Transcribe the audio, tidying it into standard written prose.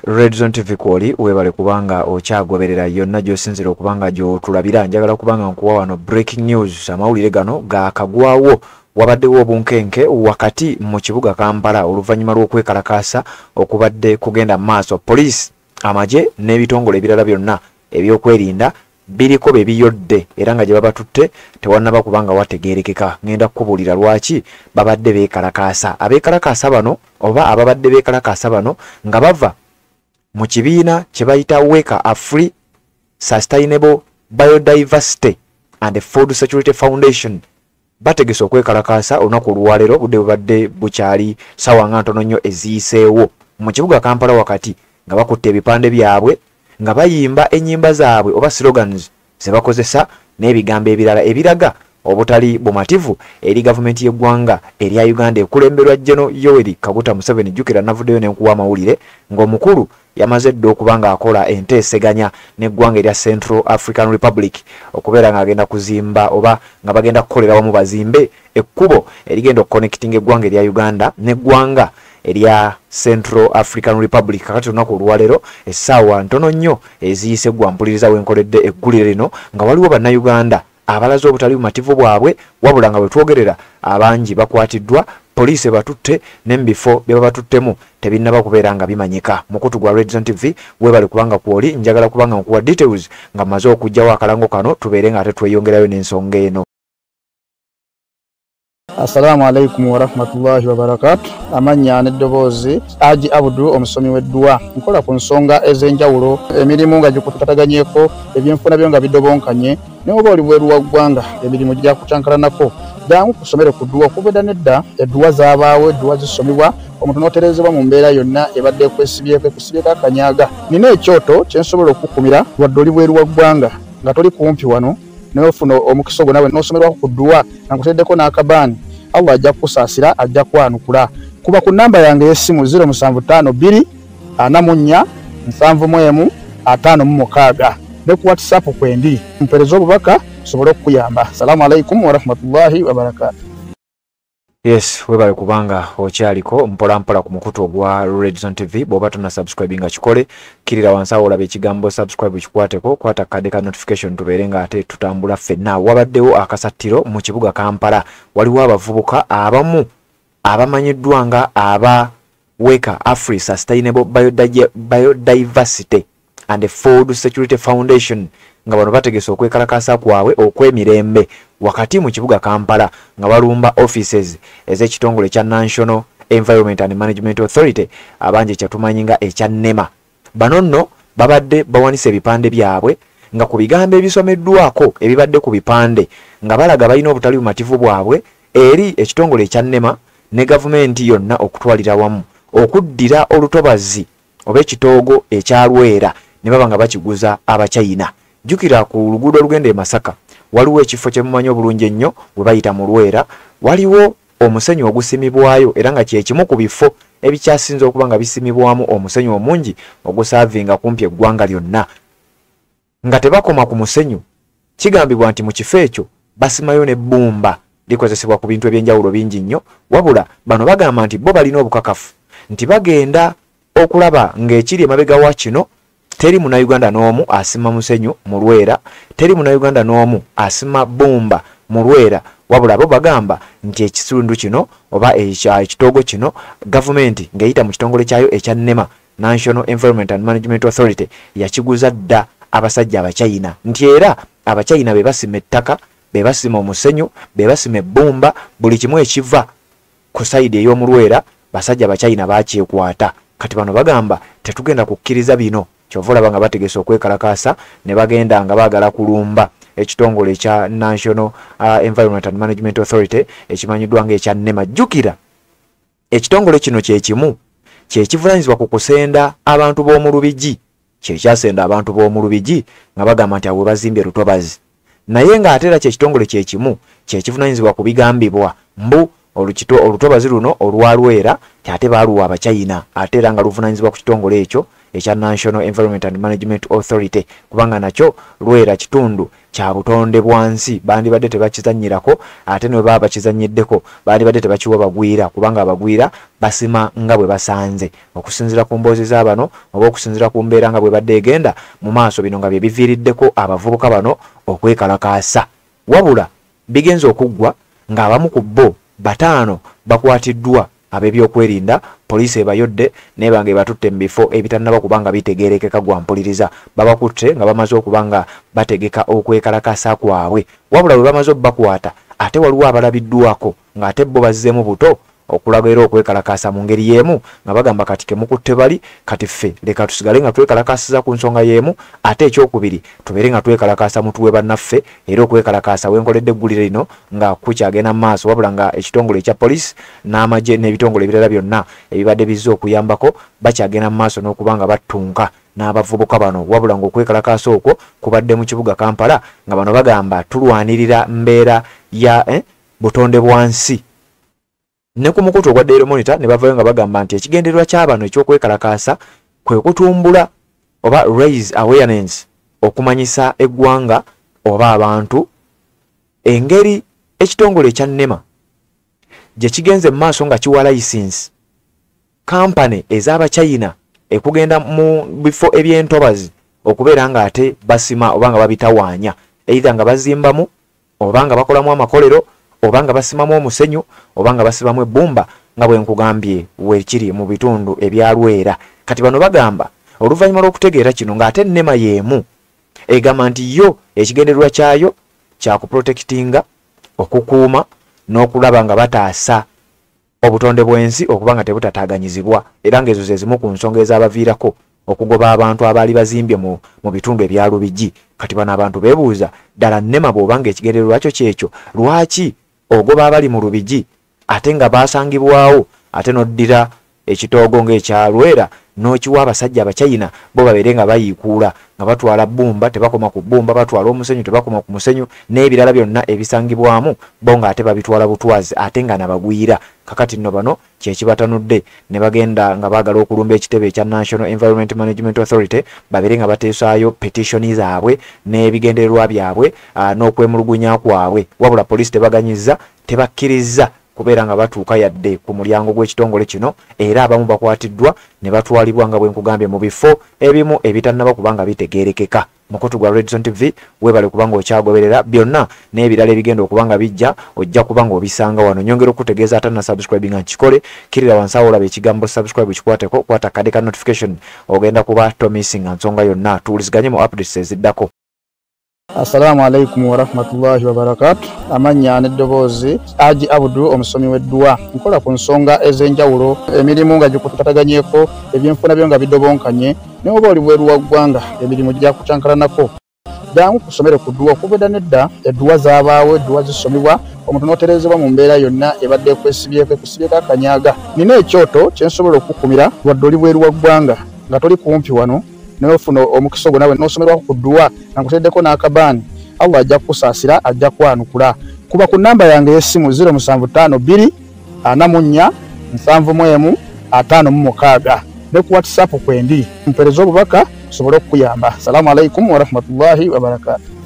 Red Zone TV kwoli webale kubanga okyagoberera yonna gy'osinzira okubanga gy'otulabira. Njagala kubanga nkuwa wano breaking news amawulire gano gaakagwawo. Wabaddewo obunkenke wakati mu kibuga Kampala oluvannyuma lw'okwekalakaasa okubadde kugenda maaso. Police, amaje n'ebitongole ebirala byonna ebyokwerinda biriko bebiyodde era nga gye babatutte tewannaba kubanga wategeerekeka. Ngenda kukubuulira lwaki babadde beekalakaasa. Abeekalakaasa bano oba ababadde beekalakaasa bano nga bava mu kibiina kye bayita Wakati Sustainable Biodiversity and Food Security Foundation bategese okwekalakaasa olunaku olwaleero budde bubadde bukyali sawa nga ntono nnyo eziyiseewo mu kibuga Kampala wakati nga bakutte ebipande byabwe nga bayimba ennyimba zaabwe oba slogans ze bakozesa n'ebigambo ebirala ebiraga obutali bumativu eri gavumenti y'eggwanga erya Uganda ekulemberwa General Yoweri Kaguta Museveni. Jjukira navuddeyo n'enkuwa amawulire ng'omukulu yamaze dda okuba ng'akola enteeseganya n'eggwanga erya Central African Republic okubeera ng'agenda kuzimba oba nga bagenda kukolera wamu bazimbe ekkubo erigenda okuconnecting eggwanga erya Uganda n'eggwanga erya Central African Republic. Kakati olunaku olwaleero essaawa ntono nnyo eziyise ggwampuliriza wenkoledde eggulire lino nga waliwo bannayuganda abalaze obutali bumativu bwabwe wabula nga bwe twogerera abangi bakwatiddwa, poliisi batutte n'embifo bye babatuttemu tebinnaba kubeera nga bimanyika. Mukutu gwa Red Zone TV webale kubanga kwoli njagala kubanga nkuwa details nga maze okujjawo akalango kano tubeere nga ate tweyongerayo n'ensonga eno. Assalamu alaikum wa rahmatullahi wa barakatuh. Amanya n'eddoboozi Aji Abudu omusomi w'eddua. Nkola ku nsonga ez'enjawulo emirimu nga gikutataganyeko ebyenfuna byo nga bidobonkanye n'oba oli bweru wa ggwanga emirimu gya kucankalanako jangu kusomere ku ddua okubeda nedda eddua zaabaawo eddua zisomibwa omuntu n'oterezebwa mu mbeera yonna ebadde ekwesibyeko ekusibyeko akanyaga. Nina ekyoto kye nsobola okukumira wadde oli bweru wa ggwanga nga toli kumpi wano n'ofuna omukisa ogwo nawe n'osomerwako ku ddua nga nkuteddeko n'akabaani. Allah ajja kusaasira ajja kwanukula. Kuba ku namba yange y'essimu 0752 44 71 56 ne ku WhatsApp kwendi mpereza obubaka sobole okuyamba. Assalamu alaikum wa rahmatullahi wa barakatuh. Yes, webale kubanga okyaliko mpola mpola ku mukutu ogwa Red Zone TV. Bw'oba tonna subscribinga kikole kirira wansi awo olaba ekigambo subscribe kikwateko kwata kade ka notification tubeere nga ate tutambula ffenna. Wabaddewo akasattiro mu kibuga Kampala. Waliwo abavubuka abamu abamanyiddwa nga aba Wakati Sustainable Biodiversity and Food Security Foundation nga bano bategese okwekalakaasa kwabwe okw'emirembe wakati mu kibuga Kampala nga balumba offices ez'ekitongole kya National Environment and Management Authority abanje kyatumanyi nga ekya NEMA. Bano nno babadde bawanise ebipande byabwe nga ku bigambo ebisomeddwako ebibadde ku bipande nga balaga balina obutali bumativu bwabwe eri ekitongole ekya NEMA ne gavumenti yonna okutwalira wamu okuddira olutobazi oba ekitoogo ekya Lwera ne baba nga bakiguza Abachina. Jukira ku luguudo olugenda e Masaka waliwo ekifo kye mumanyi obulungi ennyo bwe bayita mu Lwera, waliwo omusenyu ogusimibwayo era nga kyekimu ku bifo ebikyasinze okuba nga bisimibwamu omusenyu omungi ogusaavinga kumpi eggwanga lyonna. Nga tebakoma ku musenyu, kigambibwa nti mu kifo ekyo basimayo n'ebbumba likozesebwa ku bintu ebyenjawulo bingi nnyo, wabula bano bagamba nti bo balina obukakafu nti bagenda okulaba ng'ekiri emabega wa kino teri munnayuganda n'omu asima musenyu mu Lwera, teri munnayuganda n'omu asima bbumba mu Lwera, wabula bo bagamba nti ekitundu kino oba ekitoogo kino gavumenti ng'eyita mu kitongole kyayo ekya NEMA, National Environment and Management Authority, yakiguza dda abasajja Abachina nti era Abachina be basima ettaka, be basima omusenyu, be basima ebbumba, buli kimu ekiva ku sayidi ey'omu Lwera basajja Abachina bakyekwata. Kati bano bagamba tetugenda kukkiriza bino. Kyova olaba nga bategese okwekalakaasa ne bagenda nga baagala kulumba ekitongole ekya National Environment and Management Authority ekimanyiddwa ng'ekya NEMA. Jjukira ekitongole kino kyekimu kyekivunanyizibwa ku kusenda abantu b'omu Lubigi, kyekyasenda abantu b'omu Lubigi nga bagamba nti abo bazimbye lutobazi, naye ng'ate era kyekitongole kyekimu kyekivunanyizibwa ku bigambibwa mbu olutobazi luno olwa Lwera ate baaluwa Abachina ate era nga luvunanyizibwa ku kitongole ekyo ekya National Environment and Management Authority kubanga nakyo Lwera kitundu kya butonde bwansi bandibadde tebakizannyirako ate ne baba bakizannyiddeko bandibadde tebakiwa bagwira kubanga abagwira basima nga bwe basanze okusinzira ku mboozi z'abano oba okusinzira ku mbeera nga bwe badde egenda mu maaso bino nga bye biviiriddeko abavubuka bano okwekalakaasa wabula bigenze okuggwa ng'abamu ku bo 5 bakwatiddwa ab'ebyokwerinda poliisi ebayodde nebanga ebatutte mu bifo ebitannaba kubanga bitegeerekeka gwa mpuliriza babakutte nga bamaze okubanga bategeka okwekalakaasa kwabwe wabula bwe bamaze obbakwata ate waliwo abalabiddwako ng'ate bo bazzeemu buto okulaga era okwekalakaasa mu ngeri y'emu nga bagamba kati kemukutte bali kati ffe leka tusigale nga twekalakaasiza ku nsonga y'emu ate ekyokubiri tubeere nga twekalakaasa mutuwe bannaffe era okwekalakaasa wenkoledde eggulire lino nga kukyagenda mu maaso wabula nga ekitongole ekya poliisi n'amagye n'ebitongole ebirala byonna ebibadde bizze okuyambako bakyagenda mu maaso n'okuba nga battunka n'abavubuka bano wabula ng'okwekalakaasa okwo kubadde mu kibuga Kampala nga bano bagamba tulwanirira mbeera ya butonde bwansi ne ku mukutu ogwa Daily Monitor ne bavayo nga bagamba nti ekigendererwa ky'abano eky'okwekalakaasa kwe kutumbula oba raise awareness okumanyisa eggwanga oba abantu engeri ekitongole ekya NEMA gye kigenze mu maaso nga kiwa license company ez'Abachina ekugenda mu bifo eby'entobazi okubeera nga ate basima oba nga babitawaanya either nga bazimbamu oba nga bakolamu amakolero oba nga basimamu omusenyu oba nga basibamu ebbumba nga bwe nkugambye weekiri mu bitundu ebya Lwera kati bano bagamba oluvannyuma lw'okutegeera kino ng'ate NEMA y'emu egamba nti yo ekigendererwa kyayo kya kuprotectinga okukuuma n'okulaba nga bataasa obutonde bw'ensi okuba nga tebutataaganyizibwa era ng'ezo ze zimu ku nsonga ez'abaviirako okugoba abantu abaali bazimbye mu bitundu ebya Lubigi kati bano abantu beebuuza ddala NEMA bw'oba nga ekigendererwa kyo kyekyo lwaki ogoba abali mu Lubigi ate nga basangibwawo ate noddira ekitoogo ng'ekya Lwera n'okiwa abasajja Abachina bo babeere nga bayiikuula nga batwala bbumba tebakoma ku bbumba batwala omusenyu tebakoma ku musenyu n'ebirala byonna ebisangibwamu bo ng'ate babitwala butwazi ate nga nabagwira kakati nno bano kyekibatanudde ne bagenda nga baagala okulumba ekitebe ekya National Environment Management Authority babeere nga bateesaayo petitioni zaabwe n'ebigendererwa byabwe n'okwemulugunya kwabwe wabula poliisi tebaganyizza tebakkiriza kubeera nga batuuka yadde ku mulyango gw'ekitongole kino era abamu bakwatiddwa ne batwalibwa nga bwe nkugambye mu bifo ebimu ebitannaba kubanga bitegeerekeka mukutu gwa Redzone TV webale kubanga okyagoberera byonna n'ebirala ebigenda okubanga bijja ojja kubanga obisanga wano nyongera okutegeeza ate na subscribe nga nkikole kirira wansi awo olaba ekigambo subscribe kikwateko kwata kade ka notification ogenda kuba tomissing nsonga yonna tuwuliziganye mu updates eziddako. Assalamu alaikum wa rahmatullahi wa barakatuh. Amanya n'eddoboozi Haji Abudu omusomi w'eddua nkola ku nsonga ez'enjawulo emirimu nga gikutataganyeko ebyenfuna byo nga bidobonkanye ne oba oli bweru wa ggwanga emirimu gya kucankalanako jangu kusomere ku ddua okubeda nedda eddua zaabaawo eddua zisomebwa omuntu n'oterezebwa mu mbeera yonna ebadde ekwesibyeko ekusibyeko akanyaaga nina ekyoto kyensobola okukumira wadde oli bweru wa ggwanga nga toli kumpi wano n'ofuna omukisa ogwo nawe n'osomerwako ku ddua nga nkuteddeko n'akabaani Allah ajja kukusaasira ajja kwanukula kuba ku namba yange y'essimu 0752 44 71 56 ne ku WhatsApp kwendi mpereza obubaka sobole okukuyamba. Assalamu alaikum wa rahmatullahi wa barakatuh.